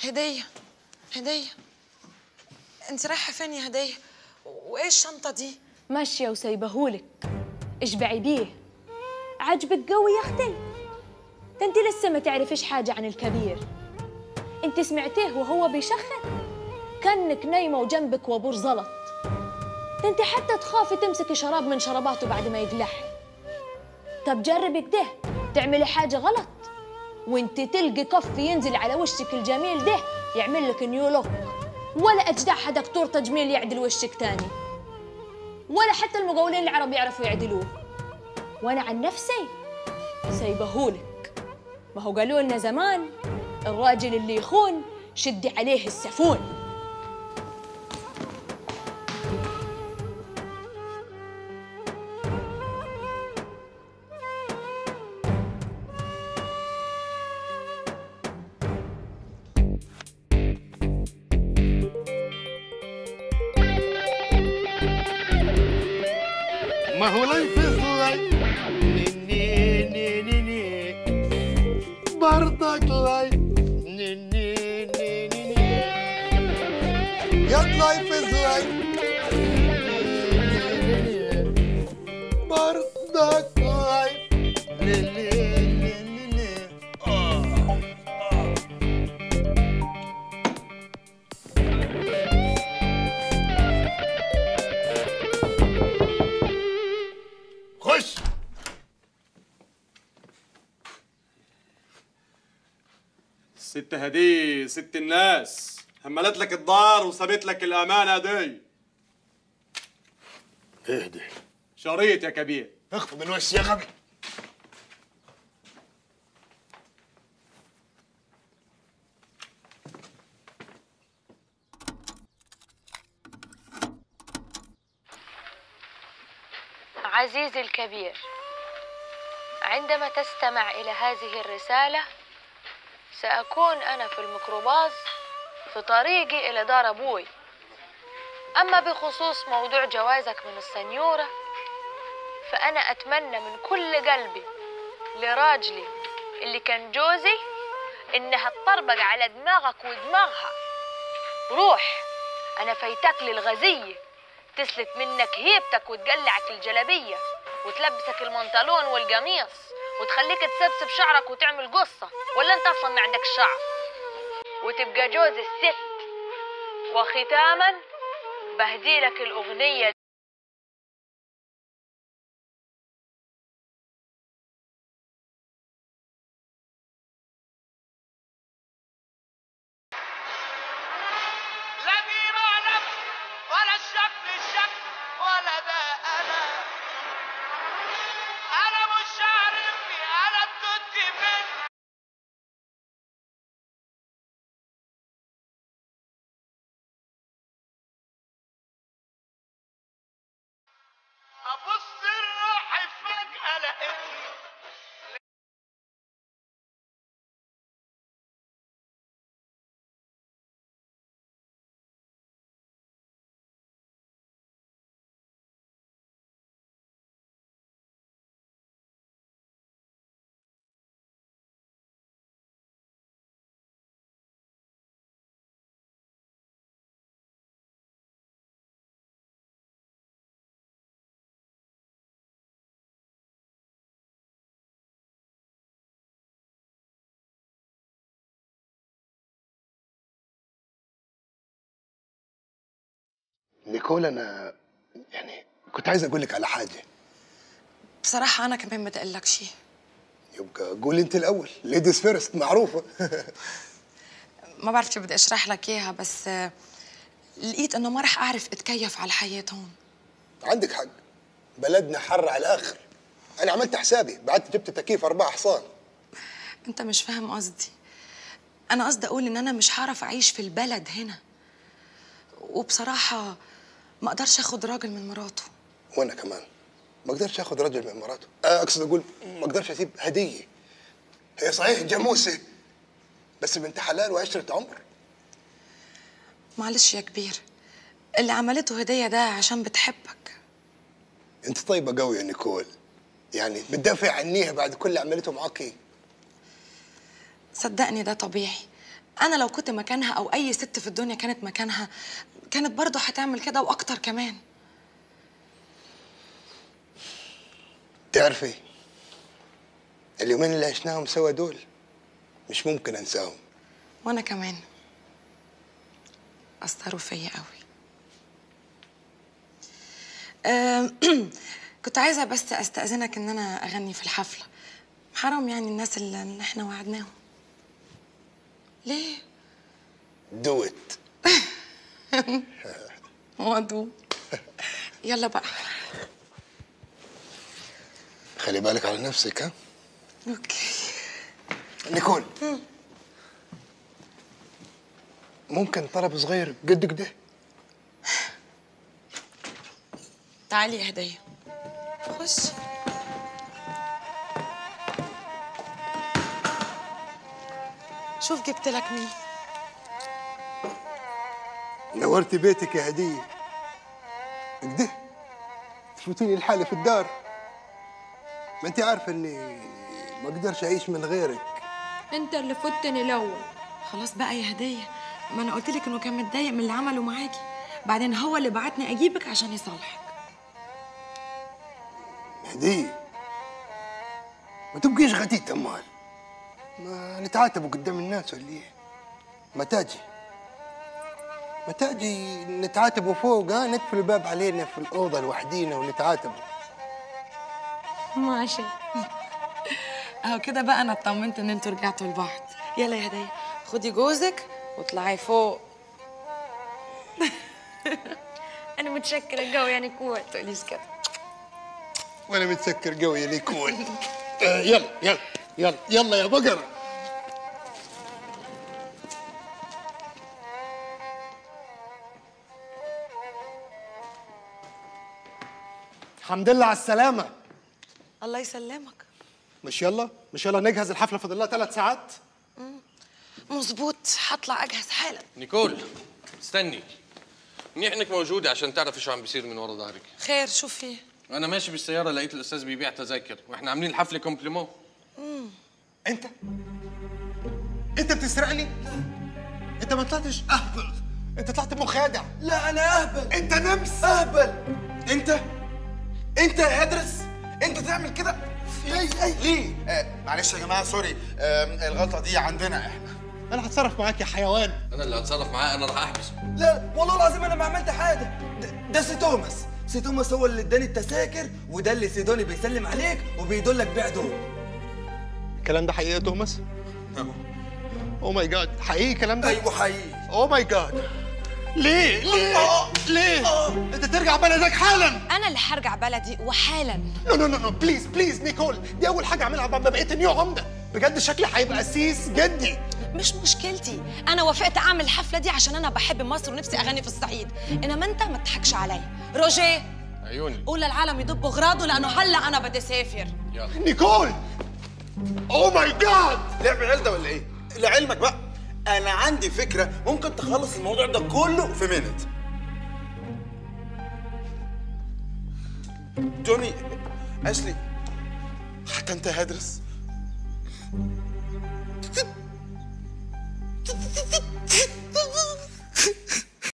هدية هدية، انت رايحة فين يا هدية؟ وايه الشنطة دي؟ ماشية وسايبهولك، اشبعي بيه. عجبك قوي يا اختي؟ ده انت لسه ما تعرفيش حاجة عن الكبير. انت سمعتيه وهو بيشخر؟ كأنك نايمة وجنبك وابور زلط. ده انت حتى تخافي تمسكي شراب من شراباته بعد ما يقلح. طب جربي كده تعملي حاجة غلط وانت تلقي كف ينزل على وشك الجميل ده يعمل لك نيو لوك، ولا اجدعها دكتور تجميل يعدل وشك تاني، ولا حتى المقاولين العرب يعرفوا يعدلوه. وانا عن نفسي سايبهولك. ما هو قالوا لنا زمان الراجل اللي يخون شدي عليه السفون. ما هو لايف از لايف، ني ني ني ني برضك لايف، ني ني ني ني ني يا لايف از لايف، برضك لايف، لي لي لي لي. خش. ست هدي ست الناس هملت لك الدار وسابت لك الامانه دي. اهدي. شريط يا كبير. اخفض من وشي يا غبي. عزيزي الكبير، عندما تستمع إلى هذه الرسالة سأكون أنا في الميكروباص في طريقي إلى دار أبوي. أما بخصوص موضوع جوازك من السنيورة فأنا أتمنى من كل قلبي لراجلي اللي كان جوزي إنها تطربق على دماغك ودماغها. روح، أنا فايتك للغزية تسلت منك هيبتك وتقلعك الجلبية وتلبسك المنطلون والقميص وتخليك تسبسب شعرك وتعمل قصة، ولا انت اصلا ما عندك شعر، وتبقى جوز الست. وختاما بهديلك الأغنية لا ديرة نفس ولا الشكل ولا ده أنا مش عارفني، أنا التوت من أبص لروحي فجأة لقيتني. نيكول، انا يعني كنت عايز اقول لك على حاجه. بصراحة أنا كمان بدي أقول لك شيء. يبقى قولي انت الاول، ليديز فيرست معروفه. ما بعرف كيف بدي أشرح لك إياها، بس لقيت إنه ما رح أعرف أتكيف على الحياة هون. عندك حق، بلدنا حر على الاخر. انا عملت حسابي، بعد جبت تكييف 4 حصان. أنت مش فاهم قصدي. أنا قصدي أقول إن أنا مش هعرف أعيش في البلد هنا، وبصراحة ما أقدرش أخد راجل من مراته. وانا كمان ما اقدرش اخذ رجل من مراته. اقصد اقول ما اقدرش اسيب هديه. هي صحيح جاموسه بس بنت حلال وعشره عمر. معلش يا كبير، اللي عملته هدية ده عشان بتحبك. انت طيبه قوي يا نيكول، يعني بتدافع عنيها بعد كل اللي عملته معاكي. صدقني ده طبيعي، انا لو كنت مكانها او اي ست في الدنيا كانت مكانها كانت برضه هتعمل كده واكتر كمان. تعرفي اليومين اللي عشناهم سوا دول مش ممكن انساهم. وانا كمان اثروا فيا قوي. كنت عايزه بس استاذنك ان انا اغني في الحفله. حرام يعني الناس اللي احنا وعدناهم. ليه؟ دوت. وضو. يلا بقى. خلي بالك على نفسك ها. اوكي. نيكول، ممكن طلب صغير قد كده؟ تعالي يا هديه. خش. شوف جبت لك مين. نورتي بيتك يا هديه. كده تفوتيني لحالي في الدار. ما انت عارفه اني ما اقدرش اعيش من غيرك. انت اللي فتني الاول. خلاص بقى يا هديه، ما انا قلت لك انه كان متضايق من اللي عمله معاكي، بعدين هو اللي بعتني اجيبك عشان يصالحك. هديه ما تبقيش غتيت امال. ما نتعاتبوا قدام الناس ولا ايه؟ ما تاجي نتعاتبوا فوق، ها نقفل الباب علينا في الاوضه لوحدينا ونتعاتبوا. ماشي. اهو كده بقى انا اطمنت ان انتوا رجعتوا لبعض. يلا يا هديه خدي جوزك واطلعي فوق. انا متشكره قوي يعني كويس. تقوليش كده. وانا متسكر قوي يا ليكول. يلا يلا يلا يلا يا بقره. الحمد لله على السلامة. الله يسلمك. مش يلا نجهز الحفلة، فاضل لها 3 ساعات. مظبوط، هطلع اجهز حالا. نيكول استني، منيح انك موجوده عشان تعرفي شو عم بيصير من ورا ظهرك. خير شو في؟ انا ماشي بالسياره لقيت الاستاذ بيبيع تذاكر واحنا عاملين الحفله كومبليمون. انت بتسرقني؟ انت ما طلعتش اهبل، انت طلعت مخادع. لا انا اهبل. انت نمس اهبل. انت يا هدرس انت تعمل كده؟ ليه؟ معلش يا جماعه سوري، الغلطه دي عندنا احنا. انا هتصرف معاك يا حيوان. انا اللي هتصرف معاه، انا راح احبسه. لا والله العظيم انا ما عملت حاجه. ده سي توماس هو اللي اداني التذاكر، وده اللي سيدوني بيسلم عليك وبيدلك بيع دول. الكلام ده حقيقي يا توماس؟ او ماي جاد، حقيقي الكلام ده؟ ايوه حقيقي. او ماي جاد. ليه؟ انت ترجع بلدك حالا. انا اللي هرجع بلدي وحالا. نو بليز نيكول، دي اول حاجه اعملها بعد ما بقيت نيو عمده. بجد شكلي هيبقى سيس جدي. مش مشكلتي، انا وافقت اعمل الحفله دي عشان انا بحب مصر ونفسي اغني في الصعيد، انما انت ما تضحكش عليا. روجيه عيوني قول للعالم يضبوا غراضه لانه هلا انا بدي اسافر. يلا نيكول. او ماي جاد. لعب عيال ده ولا ايه؟ لعلمك بقى انا عندي فكره ممكن تخلص الموضوع ده كله في مينت. جوني اشلي، حتى انت هدرس